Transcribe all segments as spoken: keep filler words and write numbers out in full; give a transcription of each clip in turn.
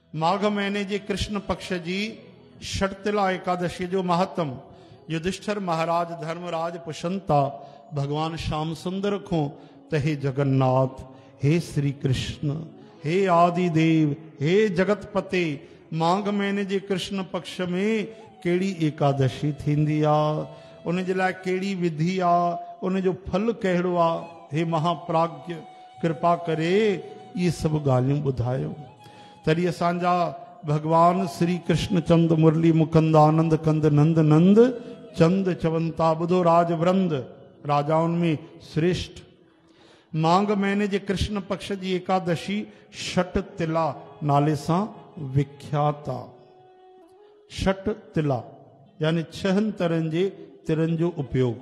माघ महीने जे कृष्ण पक्ष जी षटतिला एकादशी जो महत्तम युधिष्ठिर महाराज धर्मराज पुछंता भगवान श्याम सुंदर को त हे जगन्नाथ, हे श्री कृष्ण, हे आदि देव, हे जगतपते, माघ महीने जे कृष्ण पक्ष में केड़ी एकादशी थींदी आ, उन जे लाइ केड़ी विधि आ, उन जो फल कहिड़ो आ। हे महाप्राज्ञ कृपा करे ये सब ॻाल्हियूं ॿुधायो। तॾहिं असांजा भगवान श्री कृष्ण चंद मुरली मुकंद आनंद कंद नंद नंद चंद चवंता ॿुधो राजवृंद राजाउनि में श्रेष्ठ। माघ महीने जे कृष्ण पक्ष जी एकादशी षट तिला नाले सां विख्यात आ। षट तिला यानी छहनि तरहनि जे तिरनि जो उपयोग।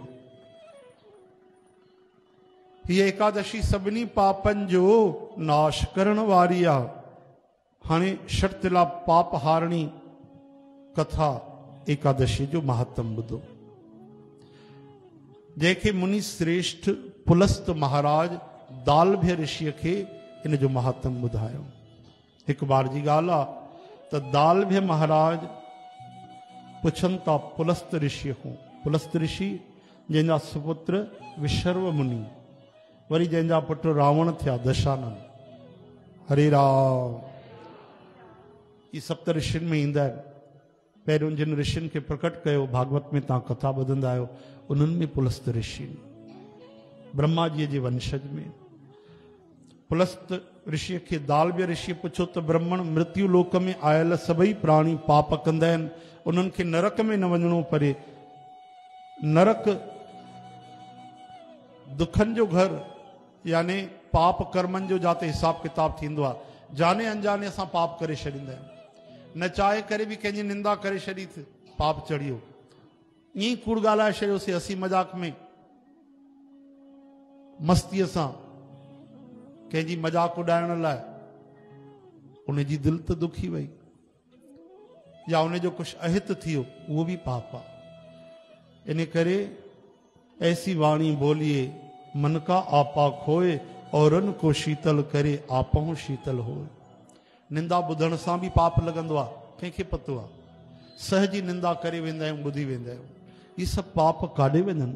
हीअ एकादशी सभिनी पापनि जो नाश करण वारी आ। हाणे षट तिला पाप हारणी कथा एकादशी जो महत्तम ॿुधो, जंहिंखे मुनि श्रेष्ठ पुलस्त महाराज दालभ्य ऋषिअ खे इन जो महत्तम ॿुधायो। हिकु बार जी ॻाल्हि आहे त दालभ्य महाराज पुछनि था पुलस्त ऋषिअ खां, पुलस्त ऋषि जंहिंजा सुपुत्र विशर्व मुनि, वरी जंहिंजा पुट रावण थिया दशानन। हरे राम। ये सप्त ऋषियुनि में ईंदा आहिनि। पहिरियों जिन ऋषियुनि खे प्रकट कयो भागवत में तव्हां कथा ॿुधंदा आहियो, उन्हनि में पुलस्त ऋषि, ब्रह्मा जी जे वंशज में। पुलस्त ऋषि खे दालभ्य ऋषि पुछो त ब्रह्मण मृत्यु लोक में आयल सभई प्राणी पाप कंदा आहिनि, उन्हनि खे नरक में न वञणो परे। नरक दुखनि जो घर यानी पाप कर्मनि जो जाते हिसाब किताब थींदो आहे। जाने अनजाने असां पाप करे छॾींदा आहियूं, न चाहे करे बि कंहिंजी निंदा करे छॾी त पाप चढ़ियो, ईअं कूड़ ॻाल्हाए छॾियोसीं हसी मज़ाक में, मस्तीअ सां कंहिंजी मज़ाक उॾाइण लाइ, उनजी दिलि त दुखी वई, या उनजो कुझु अहित थियो, उहो बि पाप आहे। इन करे ऐसी वाणी बोलिए मन का आपा खोए औरन को शीतल करे आपहूं शीतल होए। निंदा ॿुधण सां बि पाप लॻंदो आहे, कंहिंखे पतो आहे। सहजी निंदा करे वेंदा आहियूं, ॿुधी वेंदा आहियूं, इहे सभु पाप काॾे वञनि।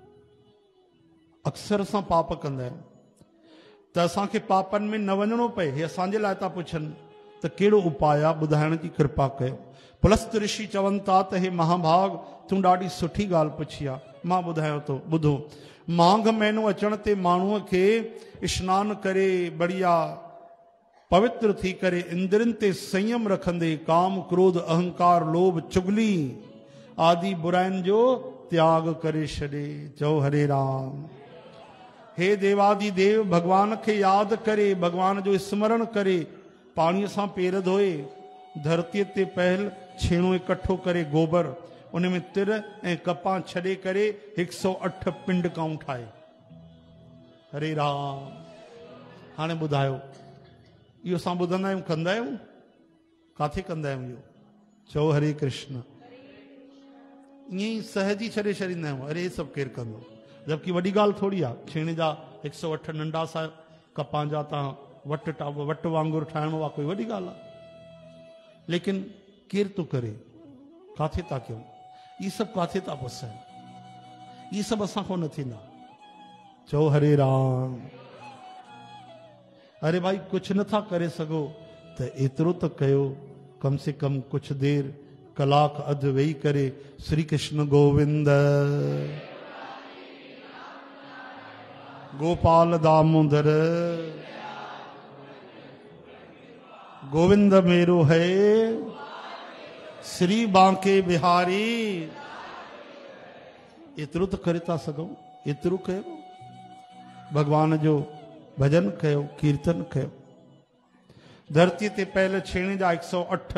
अक्सर असां पाप कंदा आहियूं त असांखे पापनि में न वञणो पए। हे असांजे लाइ था पुछनि त कहिड़ो उपाय आहे, ॿुधाइण जी कृपा कयो। पुलस्त ऋषि चवनि था त हे महाभाग, तूं ॾाढी सुठी ॻाल्हि पुछी आहे, मां ॿुधायां थो। ॿुधो, माघ महीनो अचण ते माण्हूअ खे स्नान करे बढ़िया पवित्र थी करे इंद्रियुनि ते संयम रखंदे काम क्रोध अहंकार लोभ चुगली आदि बुराइनि जो त्याग करे छॾे। चओ हरे राम। हे देवादि देव, भगवान खे यादि करे, भगवान जो स्मरण करे, पाणीअ सां पेर धोए, धरतीअ ते पहल छेणो इकट्ठो करे गोबर, उन में तिर ऐं कपां छॾे करे हिकु सौ अठ पिंडकाऊं ठाहे। हरे राम। हाणे ॿुधायो, इहो असां ॿुधंदा आहियूं, कंदा आहियूं, काथे कंदा आहियूं इहो? चओ हरे कृष्ण। ईअं ई सहजी छॾे छॾींदा आहियूं, अरे हे सभु केरु कंदो, जबकि वॾी ॻाल्हि थोरी आहे। छेणे जा हिकु सौ अठ नंढा सा कपां जा तव्हां वट टाप वट वांगुरु ठाहिणो आहे, कोई वॾी ॻाल्हि आहे। लेकिन केरु थो करे, काथे था कयूं, ये सब काथे था पुसाइनि, ये सब असां खां न थींदा। चओ हरे राम। अरे भाई कुछ नथा करे सघो त एतिरो त कयो, कम से कम कुछ देर कलाक अधु वेही करे श्री कृष्ण गोविंद गोपाल दामोदर गोविंद मेरो है श्री बांके बिहारी, एतिरो त करे था सघूं, एतिरो कयो, भगवान जो भजन कयो, कीर्तन कयो। धरतीअ ते पहले छेणे जा हिकु सौ अठ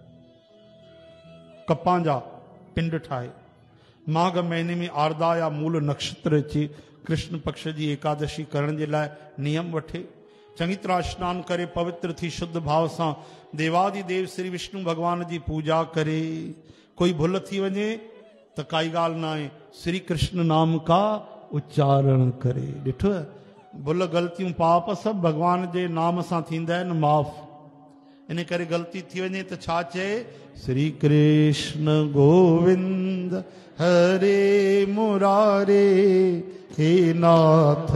कपां जा पिंड ठाहे। माघ महीने में आरदा या मूल नक्षत्र अची कृष्ण पक्ष जी एकादशी करण जे लाइ नियम वठे। चङी तरह स्नान करे पवित्र थी शुद्ध भाव सां देवादि देव श्री विष्णु भगवान जी पूजा करे। कोई भुल थी वञे त काई ॻाल्हि न आहे, श्री कृष्ण नाम का उच्चारण करे। ॾिठो, भुल ग़लतियूं पाप सभु भगवान जे नाम सां थींदा आहिनि माफ़। इन करे ग़लती थी वञे त छा चए, श्री कृष्ण गोविंद हरे मुरारे, हे नाथ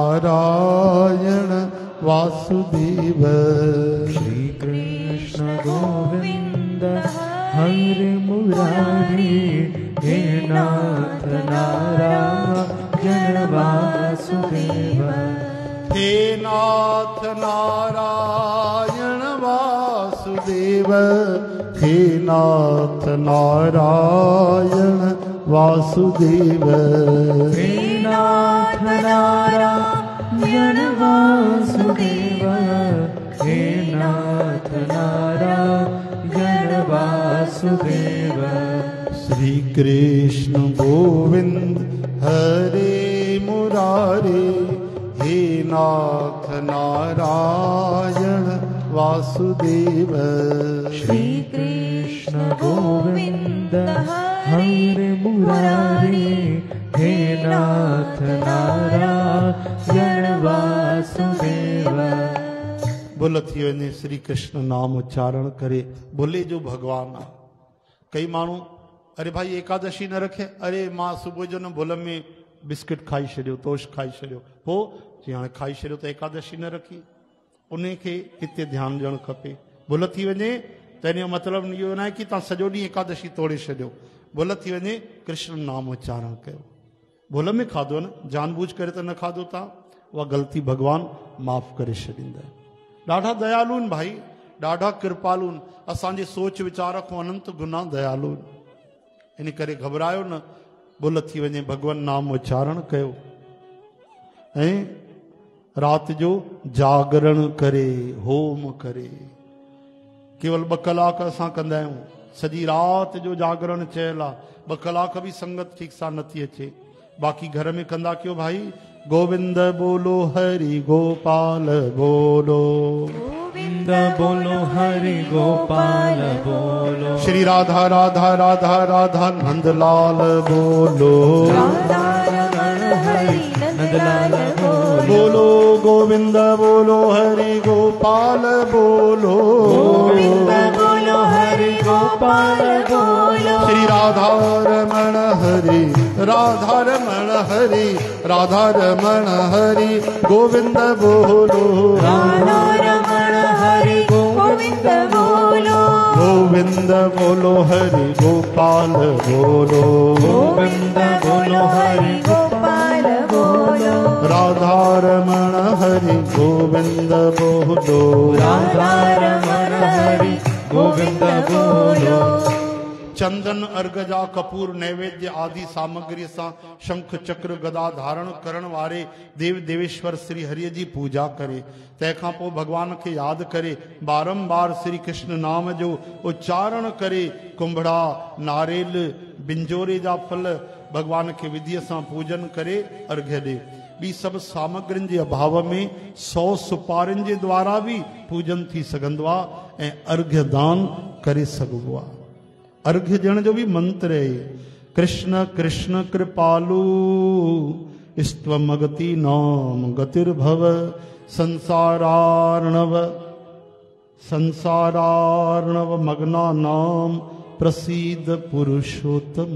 नारायण वासुदेव। श्री कृष्ण गोविंद हरे मुरारी, हे नाथ नारायण वासुदेव। हे नाथ नारायण वासुदेव, हे नाथ नारायण वासुदेव। हे नाथ नारायण वासुदेव, हे नाथ नारायण वासुदेव। श्री कृष्ण गोविंद हरे मुरारे, हे नाथ नारायण वासुदेव। श्री कृष्ण गोविंद हरे मुरारी, हे नाथ नारायण वासुदेव। बोल थी वञे श्री कृष्ण नाम उच्चारण करे, बोले जो भगवान आहे। कई माण्हू अरे भाई एकादशी न रखे, अरे मां सुबुह जो न भुल में बिस्किट खाई छॾियो, तोश खाई छॾियो, पोइ जी हाणे खाई छॾियो त एकादशी न रखी। उन खे हिते ध्यानु ॾियणु खपे। भुल थी वञे त इन जो मतिलबु इहो न आहे कि तव्हां सॼो ॾींहुं एकादशी तोड़े छॾियो। भुल थी वञे कृष्ण नाम उच्चारण कयो। भुल में खाधो न, जानबूझ करे त न खाधो तव्हां, उहा ग़लती भॻवानु माफ़ करे छॾींदा। ॾाढा दयालू आहिनि भाई, ॾाढा कृपालू आहिनि। असांजे सोच वीचार खां अनंत गुना दयालू आहिनि। इन करे घबरायो न, भुल थी वञे भगवान नाम उच्चारण कयो। ऐं राति जो जागरण करे, होम करे। केवल ॿ कलाक असां कंदा आहियूं, सॼी राति जो जागरण चयल आहे। ॿ कलाक बि संगत ठीक सां नथी अचे, बाक़ी घर में कंदा कयो भाई। गोविंद बोलो हरि गोपाल बोलो, गोविंद बोलो हरि गोपाल बोलो। श्री राधा राधा राधा राधा नंदलाल बोलो, राधा रमण हरि नंदलाल बोलो। बोलो गोविंद बोलो हरि गोपाल बोलो, गोविंद बोलो हरि गोपाल बोलो। श्री राधा रमण हरि राधा रमण हरि राधा रमण हरि गोविंद बोलो, राधा रमण हरि गोविंद बोलो। गोविंद बोलो हरि गोपाल बोलो, गोविंद बोलो हरि गोपाल बोलो। राधा रमण हरि गोविंद बोलो, राधा रमण हरि गोविंद बोलो। चंदन अर्घ जा कपूर नैवेद्य आदि सामग्री सां शंख चक्र गदा धारण करण वारे देव देवेश्वर श्री हरिय जी पूजा करे। तंहिंखां पोइ भगवान खे यादि करे बारंबार श्री कृष्ण नाम जो उच्चारण करे कुंभड़ा नारेल बिंजोरे जा फल भगवान खे विधिअ सां पूजन करे अर्घ्य ॾे। ॿी सभु सामग्रियुनि जे अभाव में सौ सुपारियुनि जे द्वारा बि पूजन थी सघंदो आहे ऐं अर्घ्य दान करे सघिबो आहे। अर्घ्य ॾियण जो भी मंत्र है, कृष्ण कृष्ण कृपालु स्त्वमगति नाम गतिर्भव संसारार्णव संसारार्णव मग्ना नाम प्रसीद पुरुषोत्तम।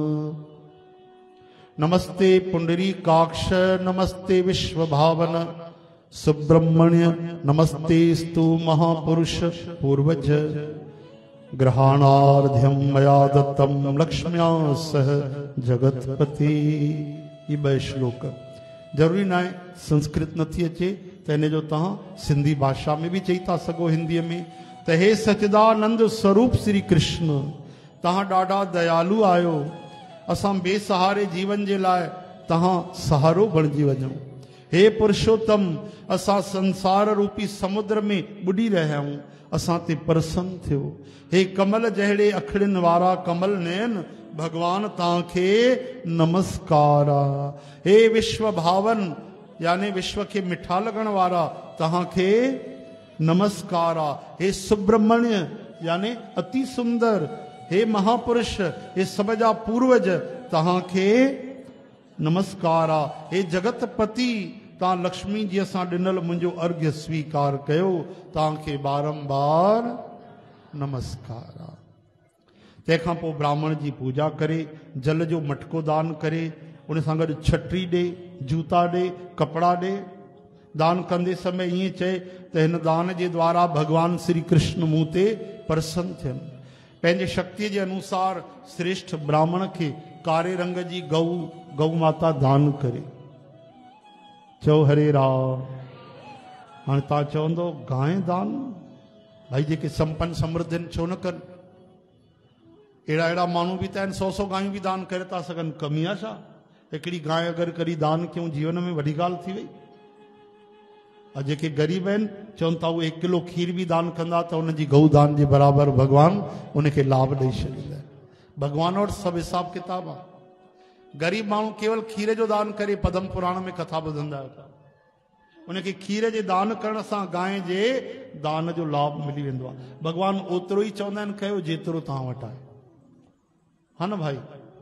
नमस्ते पुंडरीकाक्ष नमस्ते विश्वभावन सुब्रह्मण्य नमस्ते स्तु महापुरुष पूर्वज। ग्रहाणार्ध्यम मया दत्तम लक्ष्म्या सह जगतपति। ये ब श्लोक जरूरी ना है संस्कृत नथी अचे त इन जो तव्हां सिंधी भाषा में भी चई था सघो, हिंदी में त हे सचिदानंद स्वरूप श्री कृष्ण तव्हां ॾाढा दयालु आहियो। असां बेसहारे जीवन जे लाइ तव्हां सहारो बणिजी वञो। हे पुरुषोत्तम असां संसार रूपी समुद्र में बुॾी रहिया आहियूं, असां ते प्रसन्न थियो। हे कमल जहिड़े अखड़ियुनि वारा कमल नयन भगवान तव्हांखे नमस्कार आहे। हे विश्व भावन यानी विश्व के मिठा लगण वारा तव्हांखे नमस्कार आहे। हे सुब्रह्मण्य यानी अति सुंदर, हे महापुरुष हे सब जा पूर्वज तव्हांखे नमस्कार आहे। हे जगतपति तां लक्ष्मी जी सां ॾिनल मुंहिंजो अर्घ्य स्वीकार कयो, तव्हांखे बारंबार नमस्कार आहे। तंहिंखां पोइ ब्राह्मण जी पूजा करे, जल जो मटको दान करे, उन सां गॾु छटी ॾे, जूता ॾे, कपिड़ा ॾे। दान कंदे समय ईअं चए त हिन दान जे द्वारा भगवान श्री कृष्ण मूं ते प्रसन्न थियनि। पंहिंजे शक्तिअ जे अनुसार श्रेष्ठ ब्राह्मण खे कारे रंग जी गऊ गऊ माता दान करे। चओ हरे राम। हाणे तव्हां चवंदो गांइ दान, भाई जेके संपन्न समृद्ध आहिनि छो न कनि? अहिड़ा अहिड़ा माण्हू बि त आहिनि, सौ सौ गांयूं बि दान करे था सघनि, कमी आहे छा? हिकिड़ी गांइ अगरि करी दान कयूं जीवन में वॾी ॻाल्हि थी वई। और जेके ग़रीब आहिनि चवनि था उहे हिकु किलो खीर बि दान कंदा त उनजी गऊ दान जे बराबरि भॻवानु उनखे लाभ ॾेई छॾींदा। भॻवान वटि सभु हिसाब किताब आहे। ग़रीब माण्हू केवल खीर जो दान करे, पदम पुराण में कथा ॿुधंदा आहियो, उनखे खीर जे दान करण सां गांइ जे दान जो लाभ मिली वेंदो आहे। भॻवानु ओतिरो ई चवंदा आहिनि कयो जेतिरो तव्हां वटि आहे, हा न भाई?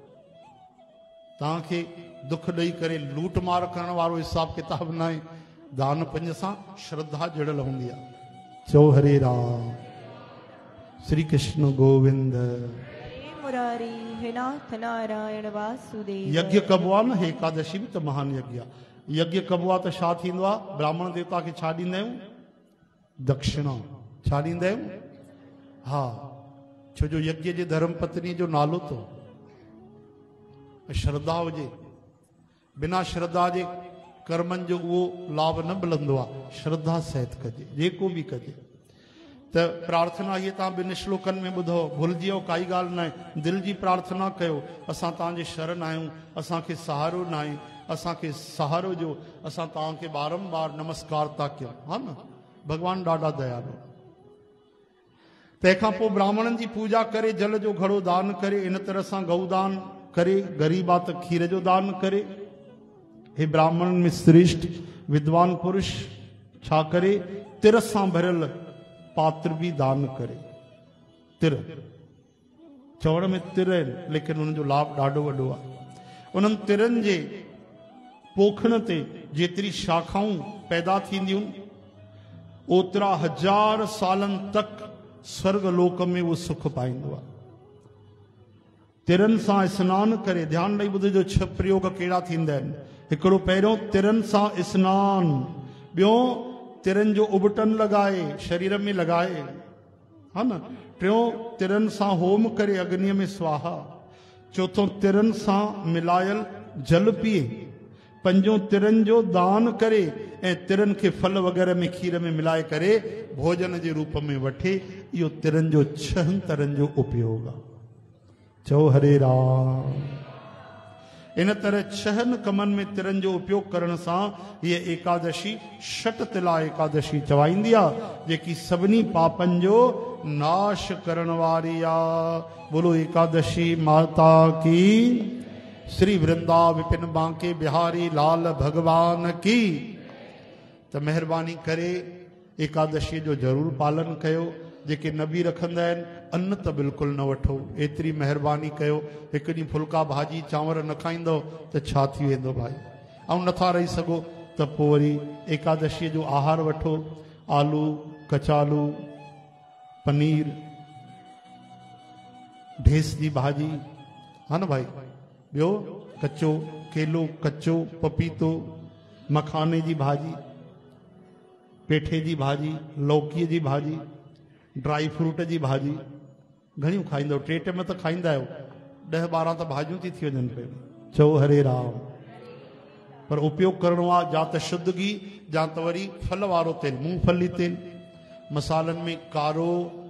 तव्हांखे दुख ॾेई करे लूट मार करण वारो हिसाब किताब न आहे। दान पंज सां श्रद्धा जुड़ियल हूंदी आहे। चओ हरे राम। श्री कृष्ण गोविंद। मुरारी हे नाथ नारायण वासुदेव। यज्ञ कबो आहे न, हे एकादशी बि त महान यज्ञ आहे। यज्ञ कबो आहे त छा थींदो आहे? ब्राह्मण देवता खे छा ॾींदा आहियूं? दक्षिणा। छा ॾींदा आहियूं? हा, छो जो यज्ञ जे धर्म पत्नी जो नालो तो श्रद्धा हुजे। बिना श्रद्धा जे कर्मनि जो उहो लाभ न मिलंदो आहे। श्रद्धा सहित कजे, जेको बि कजे। त प्रार्थना हीअ तव्हां ॿिनि श्लोकनि में ॿुधो, भुलिजी वियो, काई ॻाल्हि न आहे। दिलि जी प्रार्थना कयो, असां तव्हांजे शरण आहियूं, असांखे सहारो न आहे, असांखे सहारो ॾियो, असां तव्हांखे बारंबार नमस्कार था कयूं, हा न? भॻवानु ॾाढा दयालु। तंहिंखां पोइ ब्राह्मणनि जी पूजा करे, जल जो घड़ो दान करे, इन तरह सां गऊ दान करे, ग़रीब आहे त खीर जो दान करे। हे ब्राह्मणनि में श्रेष्ठ विद्वान पुरुष छा करे? तिर सां भरियल पात्र भी दान करे। तिर चवण में तिर आहिनि, लेकिन उनजो लाभ ॾाढो वॾो आहे। उन्हनि तिरनि जे पोखण ते जेतिरी शाखाऊं पैदा थींदियूं, ओतिरा हजार सालनि तक स्वर्ग लोक में उहो सुख पाईंदो आहे। तिरनि सां सनानु करे, ध्यानु ॾेई ॿुधजो छह प्रयोग कहिड़ा थींदा आहिनि। हिकिड़ो पहिरियों तिरनि सां सनानु, ॿियो तिरनि जो उबटन लॻाए शरीर में लॻाए, हा न? टियों तिरनि सां होम करे अग्नीअ में स्वाहा। चौथों तिरनि सां मिलायल जल पीए। पंजों तिरनि जो दान करे ऐं तिरनि खे फल वग़ैरह में खीर में मिलाए करे भोजन जे रूप में वठे। इहो तिरनि जो छहनि तरहनि जो उपयोग आहे। चओ हरे राम। इन तरह छहनि कमनि में तिरनि जो उपयोग करण सां हीअ एकादशी षट तिला एकादशी चवाईंदी आहे, जेकी सभिनी पापनि जो नाश करण वारी आहे। बोलो एकादशी माता की। श्री वृंदा विपिन बांके बिहारी लाल भगवान की। त महिरबानी करे एकादशी जो ज़रूरु पालन कयो। जेके न बि रखंदा आहिनि अन्न त बिल्कुलु न वठो, एतिरी महिरबानी कयो। हिकु ॾींहुं फुल्का भाॼी चांवर न खाईंदव त छा थी वेंदो भाई? ऐं नथा रही सघो त पोइ वरी एकादशीअ जो आहार वठो। आलू, कचालू, पनीर, ढेस जी भाॼी, हा न भाई? ॿियो कचो केलो, कचो पपीतो, मखाने जी भाॼी, पेठे जी भाॼी, लौकीअ जी भाॼी, ड्राई फ्रूट जी भाॼी घणियूं खाईंदव? टे टाइम त खाईंदा आहियो, ॾह ॿारहं त भाॼियूं थी थी वञनि पियूं। चओ हरे राम। पर उपयोग करणो आहे जा त शुद्ध घी, जा त वरी फल वारो तेल, मूंगफली तेल। मसालनि में कारो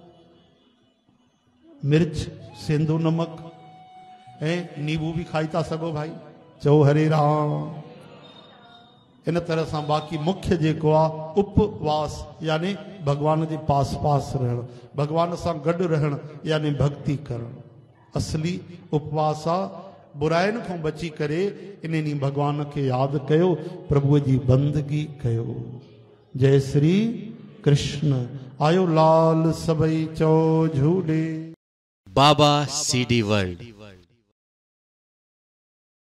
मिर्च, सेंधो नमक ऐं नींबू बि खाई था सघो भाई। चओ हरे राम। इन तरह सां बाक़ी मुख्य जेको आहे उपवास, यानी भगवान जे पास पास रहणु, भगवान सां गॾु रहणु, यानी भक्ति करणु। असली उपवास आहे। बुराइनि खां बची करे इन ॾींहुं भगवान खे यादि कयो, प्रभुअ जी बंदगी कयो। जय श्री कृष्ण। आयो लाल सभई चओ झूले। बाबा सीडी वर्ल्ड